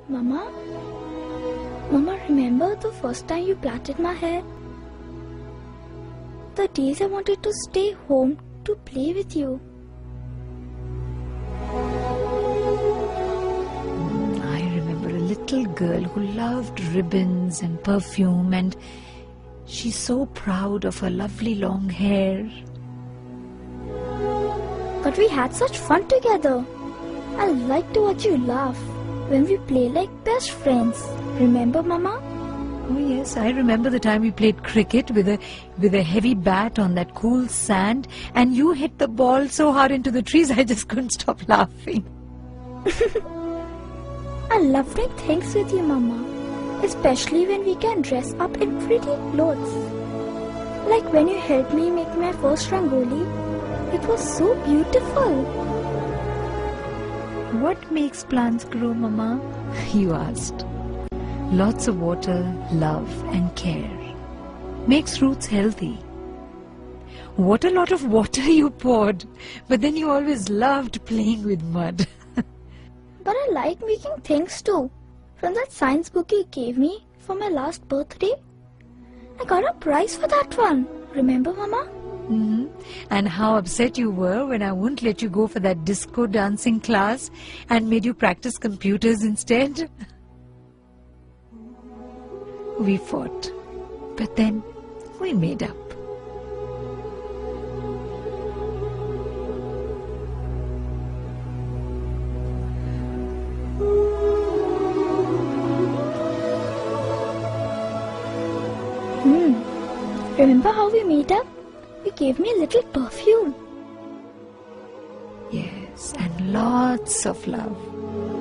Mama? Mama, remember the first time you plaited my hair? The days I wanted to stay home to play with you. I remember a little girl who loved ribbons and perfume, and she's so proud of her lovely long hair. But we had such fun together. I like to watch you laugh when we play like best friends. Remember, Mama? Oh yes, I remember the time we played cricket with a heavy bat on that cool sand, and you hit the ball so hard into the trees I just couldn't stop laughing. I love doing things with you, Mama. Especially when we can dress up in pretty clothes. Like when you helped me make my first rangoli. It was so beautiful. What makes plants grow, Mama? You asked. Lots of water, love and care. Makes roots healthy. What a lot of water you poured. But then you always loved playing with mud. But I like making things too. From that science book you gave me for my last birthday, I got a prize for that one. Remember, Mama? Mm-hmm. And how upset you were when I wouldn't let you go for that disco dancing class and made you practice computers instead. We fought, but then we made up. Remember how we made up? You gave me a little perfume. Yes, and lots of love.